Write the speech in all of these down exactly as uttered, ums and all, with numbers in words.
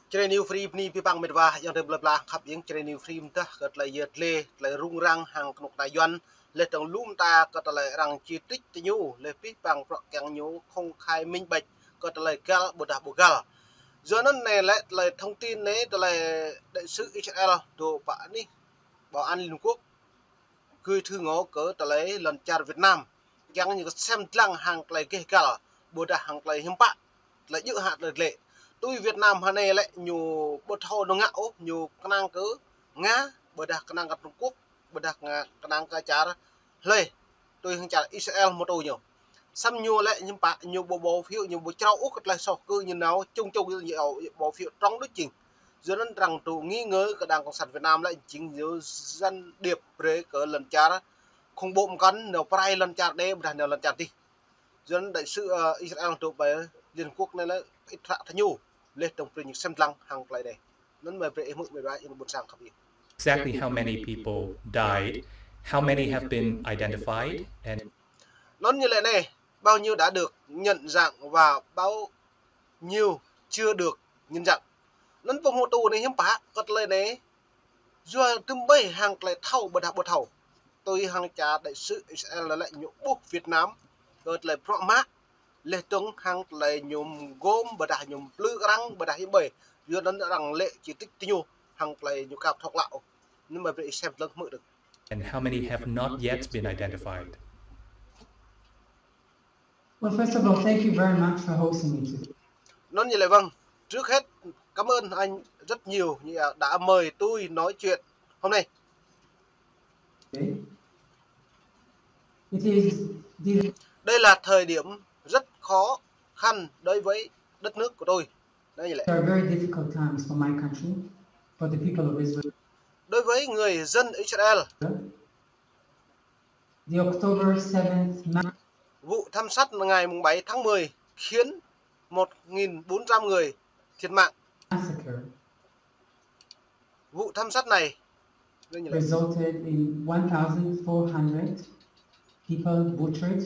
chơi new free ni pi bang medwa yang de bla bla khap yang chơi new free ta kat lai yet le lai rung rang hang knok na yuan le tong lum ta kat lai rang chi tích ti nhu le pi bang pro kyang nhu không khai minh bạch kat lai gal bồ đà bồ gal do nó này lại lời thông tin đấy là đại sứ Israel đồ bạ đi bảo an Liên Hợp Quốc gửi thư ngõ cỡ tại lấy lần chào Việt Nam gắng như xem lăng hàng lại kê cả bồ đà hàng lại hiếm bạ lại giữ hạt lời lệ tôi Việt Nam hôm nay lại nhiều bột thô nó ngạo nhiều khả năng cỡ ngã bồ đà khả năng gặp Trung Quốc bồ đà khả năng ca trả lệ tôi không trả Israel một đồ nhiều xăm nhiều lại nhưng bạn nhiều bộ bộ phiếu nhiều bộ trâu út lại sọc cư như nào chung chung nhiều bộ phiếu trong đối trình do nên rằng tù nghi ngờ cái đảng cộng sản Việt Nam lại chính nhiều dân điệp về cỡ lần cha không bộ một con nếu prai lần cha đây là nếu lần cha đi do nên đại sứ Israel tụ về Liên Quốc này là ít ra thay nhu lên đồng trình xem lăng hàng lại đây nên mà về mức về lại những bộ sang khác biệt. Exactly how many people died, how many have been identified, and nó như thế này bao nhiêu đã được nhận dạng và bao nhiêu chưa được nhận dạng nên vùng hồ tù này hiếm bá cất lên này do tüm bay hàng lại thâu bật học bật thầu tôi hàng trả đại sứ Israel là lại nhục buộc Việt Nam cất lại pro mát lệ tung hàng lại nhung gom bật đại nhung lư răng bật đại hiếm bể do nó rằng lệ chỉ tích tiêu hàng lại nhục cạp thọc lạo nhưng mà về xem lần mở được and how many have not yet been identified. Well, first of all, thank you very much for hosting me today. Nó như vậy vâng, trước hết cảm ơn anh rất nhiều đã mời tôi nói chuyện hôm nay. Okay. It is the... Đây là thời điểm rất khó khăn đối với đất nước của tôi. Đây như vậy. These are very difficult times for my country, for the people of Israel. Đối với người dân Israel. The October seventh vụ thảm sát ngày bảy tháng mười khiến một nghìn bốn trăm người thiệt mạng. massacre Vụ thảm sát này resulted in one thousand four hundred people butchered,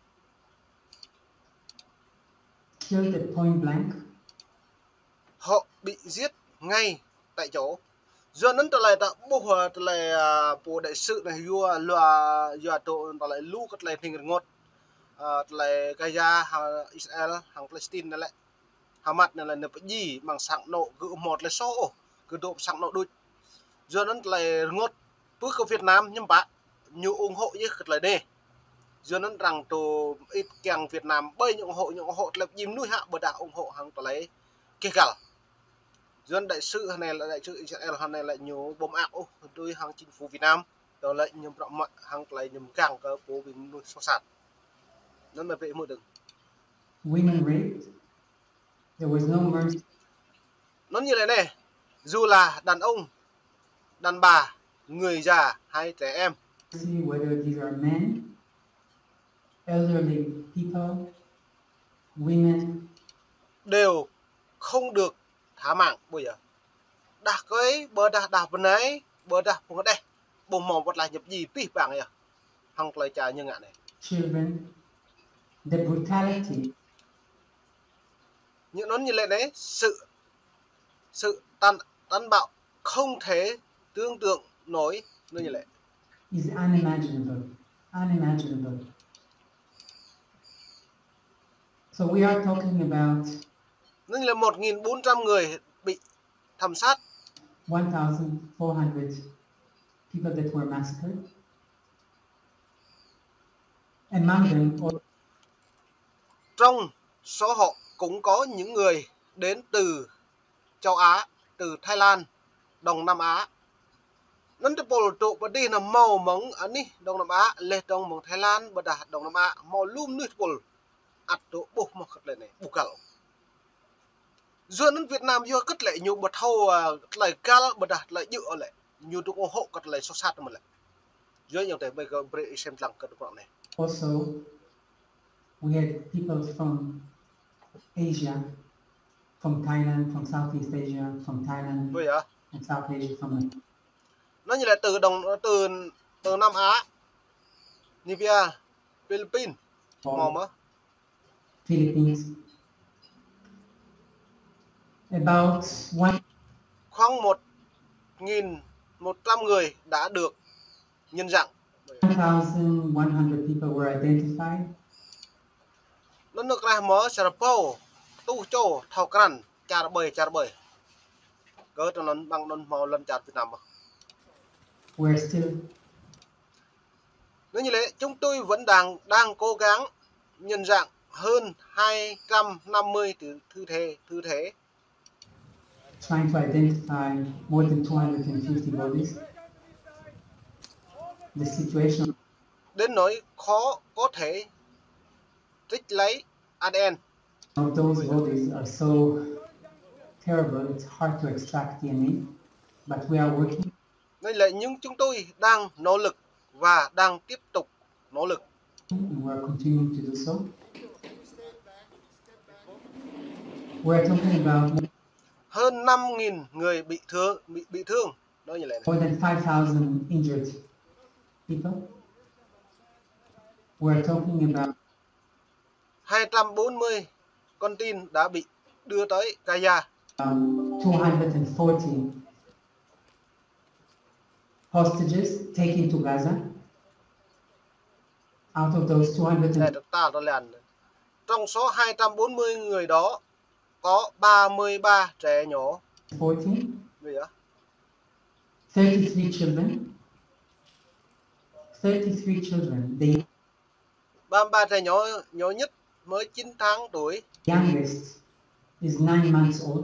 killed at point blank. Họ bị giết ngay tại chỗ. Do nên trở lại ta bố hòa trở lại bộ đại sự này vua loa do tổ trở lại lưu cất lại hình ngột lại Gaza Israel hàng Palestine này lại Hamas này là nộp gì bằng sẵn nộ cứ một là số cứ độ sẵn nộ đôi do nên lại ngột bước của Việt Nam nhưng bạn nhiều ủng hộ với cất lại đây do nên rằng tổ ít càng Việt Nam bây những ủng hộ những ủng hộ là dìm nuôi hạ bờ đảo ủng hộ hàng trở lại kể cả dân đại sứ này là đại sứ Israel này lại nhiều bom ảo đối hàng chính phủ Việt Nam đó lại nhầm rộng mạnh hàng lại nhầm càng cơ phố vì nuôi so sạt nó mà về một đường Women raped. There was no mercy. nó như thế này dù là đàn ông đàn bà người già hay trẻ em Whether these are men, elderly people, women, đều không được thả mạng bây giờ đặt cái bờ đặt đặt bên ấy bờ đặt một cái đây bông màu vật lại nhập gì pi bảng này à hàng lại trả như ngạn này children, the brutality. Những nó như lệ đấy sự sự tàn tàn bạo không thể tưởng tượng nổi nó như lệ is unimaginable, unimaginable. So we are talking about nên là một nghìn bốn trăm người bị thảm sát, one thousand four hundred people that were massacred. Among them, trong số họ cũng có những người đến từ châu Á, từ Thái Lan, Đông Nam Á. Nên cái bộ tụ và đi là màu mỏng anh đi Đông Nam Á, lệ Đông mong Thái Lan và đã Đông Nam Á màu lum nuôi bộ ắt tụ bộ một cái này bù cẩu. Giữa nên Việt Nam do cất lại nhiều bật hầu lại cao bật đạt lại dự lại nhiều tụ ủng hộ cất lại so sát mà lại. Giữa những cái bây giờ bây xem lăng cất đoạn này. Also, we had people from Asia, from Thailand, from Southeast Asia, from Thailand, Vậy à? and South Asia, from nó như là từ đồng từ từ Nam Á, Libya, Philippines, mò mà Philippines. About one Khoảng một nghìn một trăm người đã được nhân dạng. thousand one hundred people were identified. Nó nước ra mở Sarapo, tu châu, thao cằn, char bơi, char bơi. Cỡ trong nó bằng non màu lần chặt Việt Nam. We're still Nếu như thế, chúng tôi vẫn đang đang cố gắng nhân dạng hơn hai trăm năm mươi thứ thư thế, thư thế. trying to identify more than two hundred fifty bodies. The situation Đến nỗi khó có thể trích lấy a đê en. of those bodies are so terrible, it's hard to extract D N A, but we are working. Nên là nhưng chúng tôi đang nỗ lực và đang tiếp tục nỗ lực. And we're continuing to do so. We're talking about Hơn năm nghìn người bị thương, bị bị thương. Nói như vậy này. more than five thousand injured people. We're talking about hai trăm bốn mươi con tin đã bị đưa tới Gaza. um, two hundred forty hostages taken to Gaza. Out of those two hundred Để được ta đó là trong số hai trăm bốn mươi người đó có ba mươi ba trẻ nhỏ. forty, Gì đó? thirty-three children. thirty-three children. The ba mươi ba trẻ nhỏ nhỏ nhất mới chín tháng tuổi. youngest is nine months old.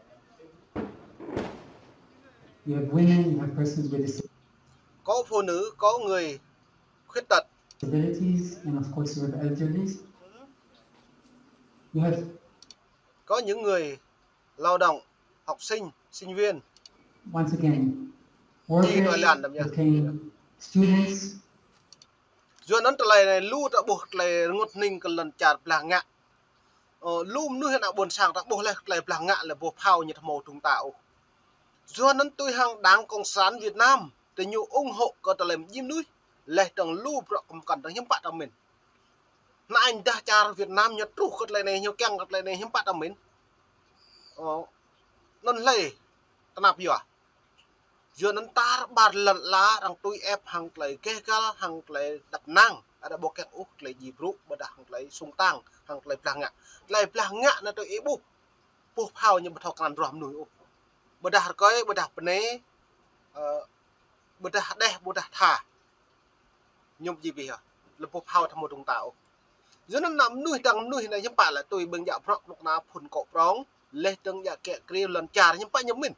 You have women, you have persons with Có phụ nữ, có người khuyết tật. disabilities, and of course you have elderly. You have Có những người lao động, học sinh, sinh viên. once again Chỉ nói là làm workers nha. became students. Rồi nó trở lại này lưu đã buộc lại ngột ninh cần lần chặt là ngạ. Ờ, lùm nuôi hiện nào buồn sàng đã buộc lại lại là ngạ là buộc phao như màu trùng tạo. Rồi nó tôi hàng đáng cộng sản Việt Nam để nhiều ủng hộ có trở lại diêm núi. Lại trong lưu bọc cầm cần đang hiếm bạc ở mình. Nã anh đã chả Việt Nam nhật trú cất lại này nhiều keng cất lại này hiếm bạc ở mình. Ờ, nó lấy ta nạp gì à? Rồi nó ta bạt lần lá rằng tôi ép hàng lấy kê ca hàng lấy đập năng. Ada bok yang uh lấy gì brụ bật hàng lấy sung tăng hàng lấy plang ngạ. Lấy plang ngạ nó tôi ý bu. Bu phao như bật học ngàn ròm nùi u. Bật đạt coi bật đạt bật nế. Bật đạt đe bật đạt thả. Nhưng gì vì hả? Là bu phao tham một trung tạo. Rồi nó nằm nuôi đằng nuôi này nhưng bà là tôi bưng dạ prok lúc nào phun cọ prong. Lê từng dạ kẹ kêu lần trà nhưng bà nhóm mình.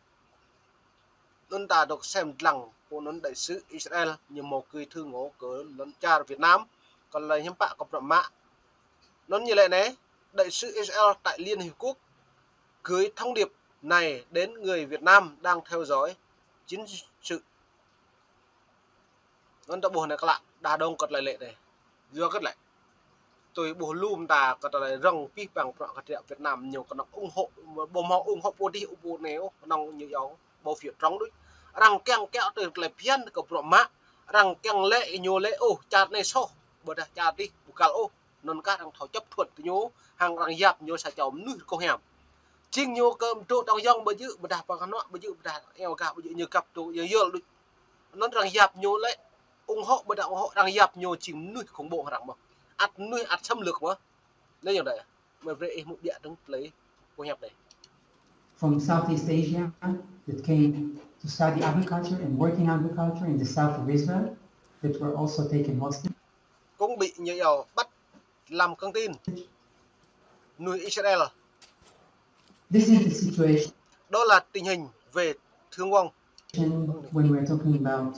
Nên ta được xem lặng của nón đại sứ Israel như một người thư ngộ cỡ lần cha ở Việt Nam. Còn là hiếm bạ có trọng mạ. Nó như vậy này, đại sứ Israel tại Liên Hiệp Quốc gửi thông điệp này đến người Việt Nam đang theo dõi chiến sự. Nó đã buồn này các bạn, đà đông cật lại lệ này. Do cất lại. Tôi bố lùm ta cật lại răng phí bằng trọng cật Việt Nam nhiều còn nó ủng hộ, bố mò ủng hộ bố đi ủng hộ nếu nó như gió bố phía trống đối. Rằng keng kẹo từ lại phiên của bộ mã rằng keng lệ nhô lệ ô chặt này so bữa đã chặt đi buka ô non cá đang thảo chấp thuật nhô hàng rằng dập nhô xài chồng nuôi con hẻm chinh nhô cơm trộn trong dòng bữa dữ bữa đạp vào nó bữa dữ bữa đạp eo cả bữa dữ như cặp tụ như dưa được nó rằng dập nhô lệ ủng hộ bữa đạo ủng hộ rằng dập nhô chìm nuôi khủng bộ rằng mà ắt nuôi ắt xâm lược quá lấy như vậy mà về một địa đứng lấy con hẻm này. From Southeast Asia that came to study agriculture and work in agriculture in the south of Israel that were also taken hostage. Cũng bị như dầu bắt làm con tin nuôi Israel. This is the situation Đó là tình hình về thương vong. when we're talking about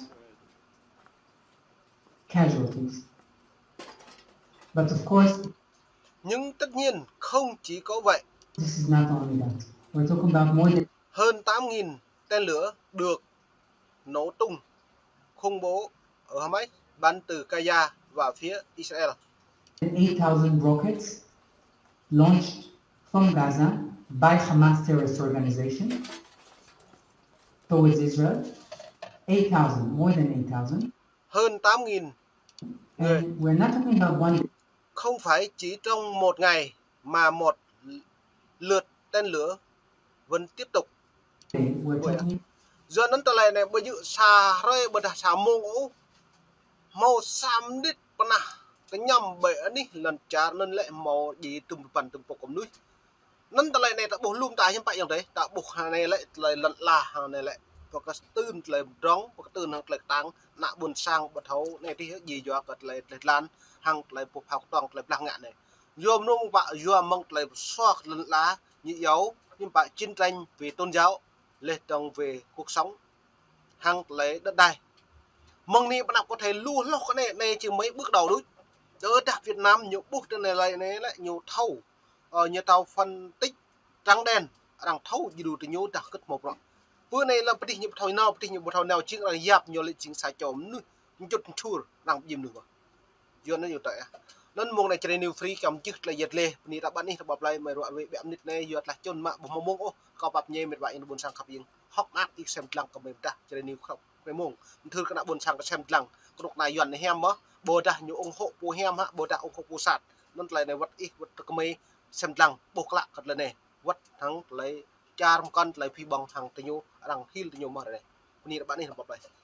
casualties. But of course, Nhưng tất nhiên không chỉ có vậy. this is not only that. We're talking about more than Hơn tám nghìn tên lửa được nổ tung khủng bố ở Hamas bắn từ Gaza và phía Israel. eight thousand rockets launched from Gaza by Hamas terrorist organization towards Israel. eight thousand, more than eight thousand. Hơn tám nghìn người. And we're not talking about one day. Không phải chỉ trong một ngày mà một lượt tên lửa vẫn tiếp tục We're buổi talking giờ nấn tờ này bây giờ xa rồi bây giờ xa mông ố màu xám đít pana cái nhầm bể ní lần trả nên lại màu gì từng phần từng bộ cầm núi nấn tờ này ta buộc lùm tài như vậyอย่างđấy ta buộc hàng này lại lại lần là hàng này lại và cái tư lại rong và cái tư nó lại tăng nạ buồn sang bật hấu này thì gì do cái lại lại lan hàng lại buộc học toàn lại lăng ngạn này dùm nung bạ dùm mong lại xoạc lần lá như dấu nhưng bạn chiến tranh về tôn giáo lệ đồng về cuộc sống hàng lấy đất đai mong ni bạn có thể luôn lo cái này này chỉ mấy bước đầu đối đỡ đặt Việt Nam nhiều bước trên này lại này lại nhiều thâu ờ, nhiều tàu phân tích trắng đen đang thâu gì đủ từ nhiều đặc cất một rồi bữa này là bất nhiều thầu nào bất nhiều thầu nào chính là giáp nhiều lịch chính sai chồng nữa chút chua đang dìm được rồi do nó nhiều tệ nên mong này trên new free cầm chức là giật lê ni đã bạn đi tập lại mày loại về bẹm nít này giật là chôn mạng bông mông ô có bập nhẹ mệt vậy nó buồn sang khắp yên hóc nát đi xem lăng cầm mềm ta trên new không về mông thư cái nào buồn sang cái xem lăng cái đục này dọn này hem á bồ ta nhiều ủng hộ bồ hem á bồ ta ủng hộ bồ sạt nên lại này vật ít vật cái mấy xem lăng buộc lại cái lần này vật thắng lấy cha con lấy phi bằng thằng tình yêu đang hil tình yêu mà này ni đã bạn đi tập lại